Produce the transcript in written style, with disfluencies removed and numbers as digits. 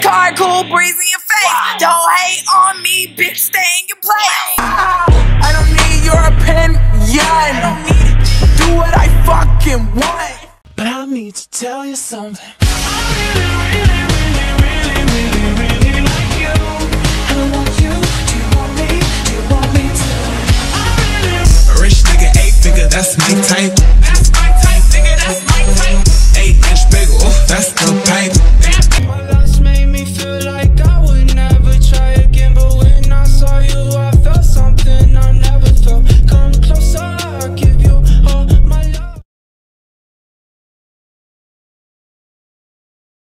car, cool breeze in your face. Don't hate on me, bitch, stay in your place. I don't need your opinion. Do what I fucking want. But I need to tell you something. I really like you. I want you. Do you want me? Do you want me to? A rich nigga, 8 figure, that's my type.